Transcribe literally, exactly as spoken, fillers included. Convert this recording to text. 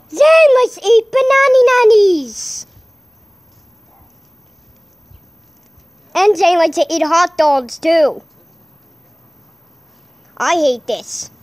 Zane, let's eat banana nannies. And Zane likes to eat hot dogs too. I hate this.